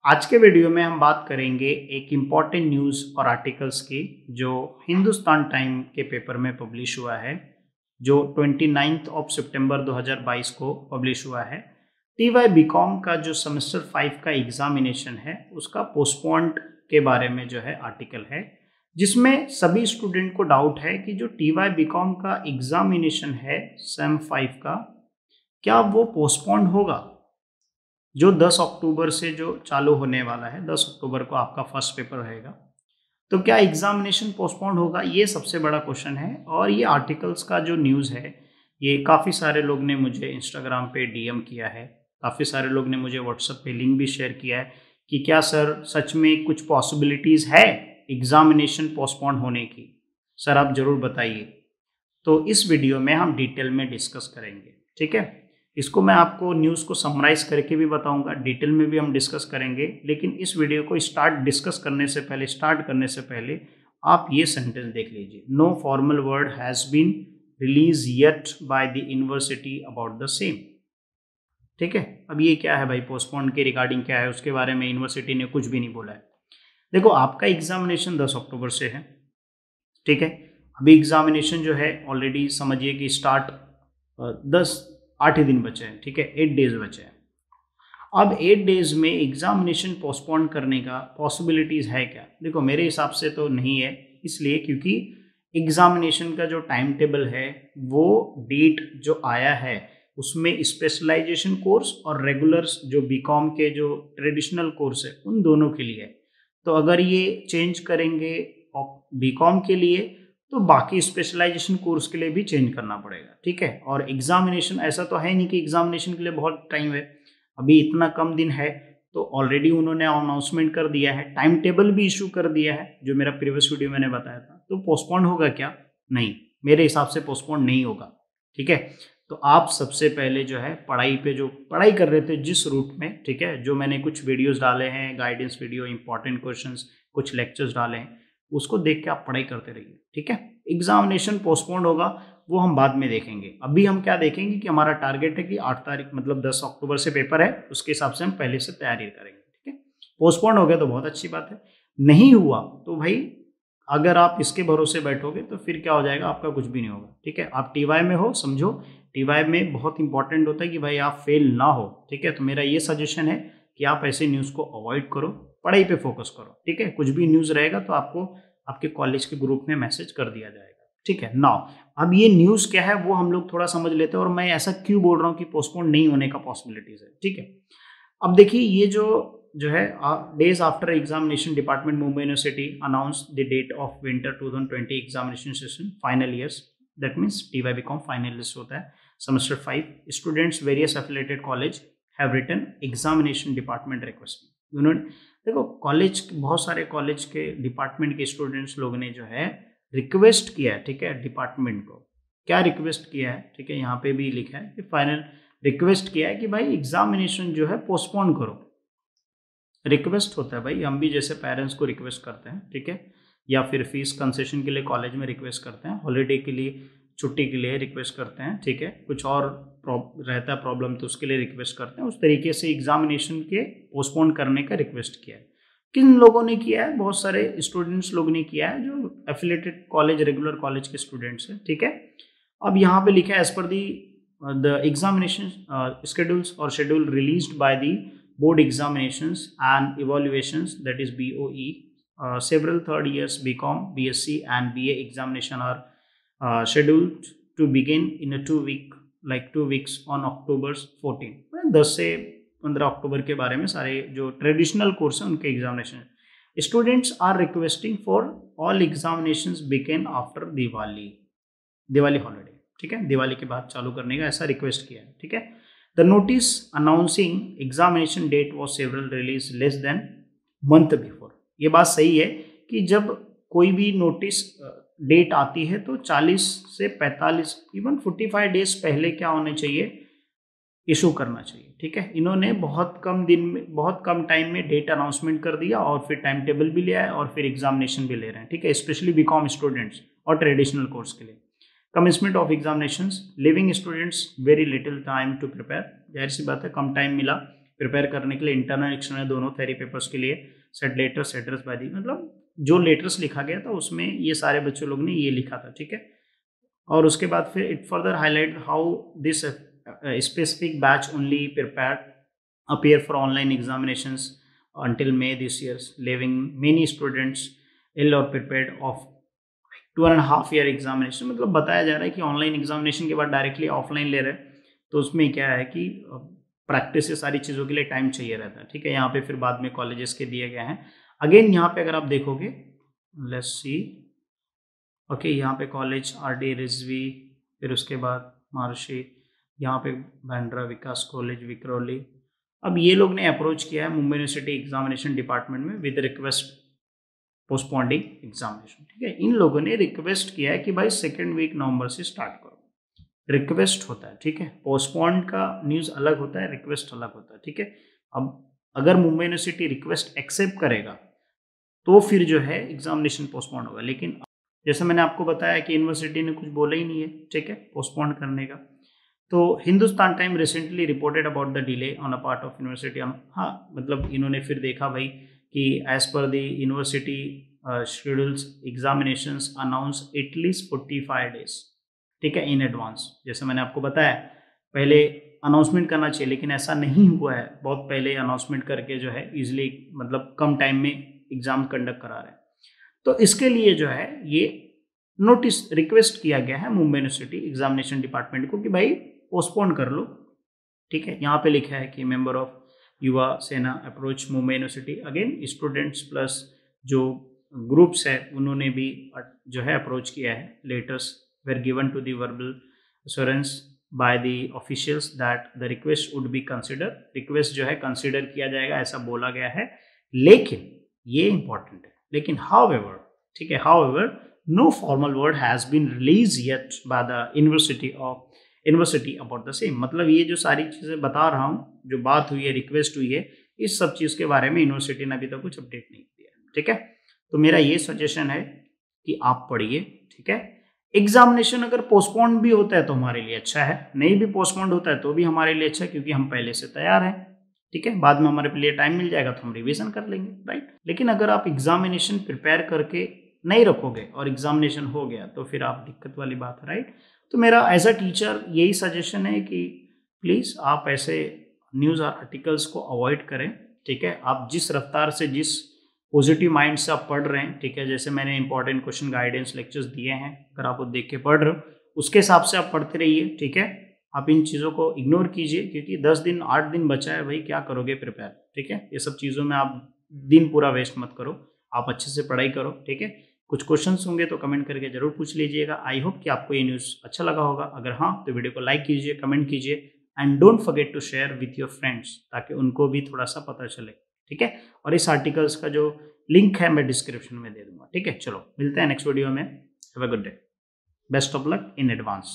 आज के वीडियो में हम बात करेंगे एक इम्पॉर्टेंट न्यूज़ और आर्टिकल्स की जो हिंदुस्तान टाइम के पेपर में पब्लिश हुआ है, जो 29 ऑफ सितंबर 2022 को पब्लिश हुआ है। टीवाई बीकॉम का जो सेमेस्टर 5 का एग्जामिनेशन है उसका पोस्टपोन्ड के बारे में जो है आर्टिकल है, जिसमें सभी स्टूडेंट को डाउट है कि जो टीवाई बीकॉम का एग्जामिनेशन है सेम 5 का, क्या वो पोस्टपोन्ड होगा। जो 10 अक्टूबर से जो चालू होने वाला है, 10 अक्टूबर को आपका फर्स्ट पेपर रहेगा, तो क्या एग्जामिनेशन पोस्टपोन्ड होगा, ये सबसे बड़ा क्वेश्चन है। और ये आर्टिकल्स का जो न्यूज़ है, ये काफ़ी सारे लोग ने मुझे इंस्टाग्राम पे डीएम किया है, काफ़ी सारे लोग ने मुझे व्हाट्सएप पे लिंक भी शेयर किया है कि क्या सर सच में कुछ पॉसिबिलिटीज़ है एग्जामिनेशन पोस्टपोन्ड होने की, सर आप ज़रूर बताइए। तो इस वीडियो में हम डिटेल में डिस्कस करेंगे, ठीक है। इसको मैं आपको न्यूज़ को समराइज करके भी बताऊंगा, डिटेल में भी हम डिस्कस करेंगे, लेकिन इस वीडियो को स्टार्ट करने से पहले आप ये सेंटेंस देख लीजिए। No formal word has been release yet by the university about the same. ठीक है, अब ये क्या है भाई, पोस्टपोन के रिगार्डिंग क्या है, उसके बारे में यूनिवर्सिटी ने कुछ भी नहीं बोला है। देखो, आपका एग्जामिनेशन 10 अक्टूबर से है, ठीक है। अभी एग्जामिनेशन जो है ऑलरेडी समझिए कि स्टार्ट 8 ही दिन बचे हैं, ठीक है, 8 डेज बचे हैं। अब 8 डेज में एग्जामिनेशन पोस्टपोन करने का पॉसिबिलिटीज़ है क्या? देखो, मेरे हिसाब से तो नहीं है, इसलिए क्योंकि एग्जामिनेशन का जो टाइम टेबल है, वो डेट जो आया है उसमें स्पेशलाइजेशन कोर्स और रेगुलर्स जो बीकॉम के जो ट्रेडिशनल कोर्स है उन दोनों के लिए है। तो अगर ये चेंज करेंगे बीकॉम के लिए, तो बाकी स्पेशलाइजेशन कोर्स के लिए भी चेंज करना पड़ेगा, ठीक है। और एग्जामिनेशन ऐसा तो है नहीं कि एग्जामिनेशन के लिए बहुत टाइम है, अभी इतना कम दिन है, तो ऑलरेडी उन्होंने अनाउंसमेंट कर दिया है, टाइम टेबल भी इशू कर दिया है, जो मेरा प्रीवियस वीडियो मैंने बताया था। तो पोस्टपोन होगा क्या? नहीं, मेरे हिसाब से पोस्टपोन नहीं होगा, ठीक है। तो आप सबसे पहले जो है पढ़ाई पे जो पढ़ाई कर रहे थे जिस रूट में, ठीक है, जो मैंने कुछ वीडियोस डाले हैं, गाइडेंस वीडियो, इंपॉर्टेंट क्वेश्चंस, कुछ लेक्चर्स डाले हैं, उसको देख के आप पढ़ाई करते रहिए, ठीक है। एग्जामिनेशन पोस्टपोन्ड होगा वो हम बाद में देखेंगे। अभी हम क्या देखेंगे कि हमारा टारगेट है कि 8 तारीख मतलब 10 अक्टूबर से पेपर है, उसके हिसाब से हम पहले से तैयारी करेंगे, ठीक है। पोस्टपोन्ड हो गया तो बहुत अच्छी बात है, नहीं हुआ तो भाई अगर आप इसके भरोसे बैठोगे तो फिर क्या हो जाएगा, आपका कुछ भी नहीं होगा, ठीक है। आप टीवाई में हो, समझो टीवाई में बहुत इंपॉर्टेंट होता है कि भाई आप फेल ना हो, ठीक है। तो मेरा ये सजेशन है कि आप ऐसे न्यूज़ को अवॉइड करो, पढ़ाई पे फोकस करो, ठीक है। कुछ भी न्यूज़ रहेगा तो आपको आपके कॉलेज के ग्रुप में मैसेज कर दिया जाएगा, ठीक है। नाउ अब ये न्यूज़ क्या है वो हम लोग थोड़ा समझ लेते हैं, और मैं ऐसा क्यों बोल रहा हूँ कि पोस्टपोन नहीं होने का पॉसिबिलिटीज है, ठीक है। अब देखिए, ये जो है days after examination, department Mumbai university announce the date of winter 2020 examination session final years, that means TY BCom final list होता है semester 5 students various affiliated college have written examination department requesting. उन्होंने देखो, कॉलेज, बहुत सारे college के department के students लोग ने जो है रिक्वेस्ट किया है, ठीक है, डिपार्टमेंट को। क्या रिक्वेस्ट किया है, ठीक है, यहाँ पे भी लिखा है कि फाइनल रिक्वेस्ट किया है कि भाई एग्जामिनेशन जो है पोस्टपोन करो। रिक्वेस्ट होता है भाई, हम भी जैसे पेरेंट्स को रिक्वेस्ट करते हैं, ठीक है, या फिर फीस कंसेशन के लिए कॉलेज में रिक्वेस्ट करते हैं, हॉलीडे के लिए, छुट्टी के लिए रिक्वेस्ट करते हैं, ठीक है, कुछ और रहता है प्रॉब्लम तो उसके लिए रिक्वेस्ट करते हैं। उस तरीके से एग्जामिनेशन के पोस्टपोन करने का रिक्वेस्ट किया है। किन लोगों ने किया है? बहुत सारे स्टूडेंट्स लोग ने किया है, जो एफिलेटेड कॉलेज, रेगुलर कॉलेज के स्टूडेंट्स हैं, ठीक है। अब यहाँ पे लिखा है as per the examination schedules और schedule released by the board examinations and evaluations, that is BOE, several third years BCom, BSc and BA examination are scheduled to begin in a 2 weeks on October 14। 10 से 15 अक्टूबर के बारे में सारे जो traditional course हैं उनके examination. Students are requesting for all examinations begin after Diwali holiday, ठीक है, दिवाली के बाद चालू करने का ऐसा रिक्वेस्ट किया है, ठीक है। The notice announcing examination date was several released less than month before। ये बात सही है कि जब कोई भी नोटिस डेट आती है तो 40 से 45 इवन 45 डेज पहले क्या होने चाहिए, इशू करना चाहिए, ठीक है। इन्होंने बहुत कम दिन में, बहुत कम टाइम में डेट अनाउंसमेंट कर दिया और फिर टाइम टेबल भी ले आए और फिर एग्जामिनेशन भी ले रहे हैं, ठीक है, स्पेशली बीकॉम स्टूडेंट्स और ट्रेडिशनल कोर्स के लिए। Commencement of examinations leaving students very little time to prepare, जाहिर सी बात है कम टाइम मिला प्रिपेयर करने के लिए इंटरनल एक्सटर्नल दोनों थ्योरी पेपर्स के लिए set letters address by the, मतलब जो लेटर्स लिखा गया था उसमें ये सारे बच्चों लोग ने ये लिखा था, ठीक है। और उसके बाद फिर it further highlight how this specific batch only prepared appear for online examinations until May this year, leaving many students ill or prepared of 2.5 year examination। मतलब बताया जा रहा है कि ऑनलाइन एग्जामिनेशन के बाद डायरेक्टली ऑफलाइन ले रहे हैं, तो उसमें क्या है कि प्रैक्टिस से सारी चीज़ों के लिए टाइम चाहिए रहता है, ठीक है। यहाँ पे फिर बाद में कॉलेजेस के दिए गए हैं। अगेन यहाँ पे अगर आप देखोगे, लेट्स सी, ओके, यहाँ पे कॉलेज RD रिजवी, फिर उसके बाद महर्षि, यहाँ पे बांद्रा विकास कॉलेज विक्रोली। अब ये लोग ने अप्रोच किया है मुंबई यूनिवर्सिटी एग्जामिनेशन डिपार्टमेंट में विद रिक्वेस्ट पोस्टपोंडिंग एग्जामिनेशन, ठीक है। इन लोगों ने रिक्वेस्ट किया है कि भाई 2nd वीक नवंबर से स्टार्ट करो। रिक्वेस्ट होता है, ठीक है, पोस्टपोन्ड का न्यूज़ अलग होता है, रिक्वेस्ट अलग होता है, ठीक है। अब अगर मुंबई यूनिवर्सिटी रिक्वेस्ट एक्सेप्ट करेगा तो फिर जो है एग्जामिनेशन पोस्टपोन्ड होगा, लेकिन जैसे मैंने आपको बताया कि यूनिवर्सिटी ने कुछ बोला ही नहीं है, ठीक है, पोस्टपोन्ड करने का। तो Hindustan time recently reported about the delay on a part of university. हाँ, मतलब इन्होंने फिर देखा भाई कि as per the university schedules examinations announce at least 45 days, ठीक है, इन एडवांस। जैसे मैंने आपको बताया पहले अनाउंसमेंट करना चाहिए, लेकिन ऐसा नहीं हुआ है, बहुत पहले अनाउंसमेंट करके जो है इजिली मतलब कम टाइम में एग्जाम कंडक्ट करा रहे हैं। तो इसके लिए जो है ये नोटिस रिक्वेस्ट किया गया है मुंबई यूनिवर्सिटी एग्जामिनेशन डिपार्टमेंट को कि भाई पोस्टपोन कर लो, ठीक है। यहाँ पे लिखा है कि member of Yuva Sena approach Mumbai university. Again students plus जो ग्रुप्स है उन्होंने भी जो है अप्रोच किया है। Letters were given to the verbal assurance by the officials that the request would be consider. Request जो है कंसिडर किया जाएगा ऐसा बोला गया है, लेकिन ये इंपॉर्टेंट है, लेकिन हाउएवर, ठीक है, however no formal word has been release yet by the university about the same. मतलब ये जो सारी चीज़ें बता रहा हूँ, जो बात हुई है, रिक्वेस्ट हुई है, इस सब चीज़ के बारे में यूनिवर्सिटी ने अभी तक कुछ अपडेट नहीं दिया, ठीक है। तो मेरा ये सजेशन है कि आप पढ़िए, ठीक है। एग्जामिनेशन अगर पोस्टपोन भी होता है तो हमारे लिए अच्छा है, नहीं भी पोस्टपोन होता है तो भी हमारे लिए अच्छा है, क्योंकि हम पहले से तैयार हैं, ठीक है। बाद में हमारे लिए टाइम मिल जाएगा तो हम रिवीजन कर लेंगे, राइट। लेकिन अगर आप एग्जामिनेशन प्रिपेयर करके नहीं रखोगे और एग्जामिनेशन हो गया तो फिर आप दिक्कत वाली बात है, राइट। तो मेरा एज अ टीचर यही सजेशन है कि प्लीज़ आप ऐसे न्यूज़ आर्टिकल्स को अवॉइड करें, ठीक है। आप जिस रफ्तार से, जिस पॉजिटिव माइंड से आप पढ़ रहे हैं, ठीक है, जैसे मैंने इंपॉर्टेंट क्वेश्चन गाइडेंस लेक्चर्स दिए हैं, अगर आप वो देख के पढ़ रहे हो उसके हिसाब से आप पढ़ते रहिए, ठीक है। आप इन चीज़ों को इग्नोर कीजिए, क्योंकि 10 दिन 8 दिन बचा है भाई, क्या करोगे प्रिपेयर, ठीक है। ये सब चीज़ों में आप दिन पूरा वेस्ट मत करो, आप अच्छे से पढ़ाई करो, ठीक है। कुछ क्वेश्चंस होंगे तो कमेंट करके जरूर पूछ लीजिएगा। आई होप कि आपको ये न्यूज़ अच्छा लगा होगा। अगर हाँ तो वीडियो को लाइक कीजिए, कमेंट कीजिए, and don't forget to share with your friends, ताकि उनको भी थोड़ा सा पता चले, ठीक है। और इस आर्टिकल्स का जो लिंक है मैं डिस्क्रिप्शन में दे दूंगा, ठीक है। चलो मिलते हैं नेक्स्ट वीडियो में। Have a good day, best of luck in advance.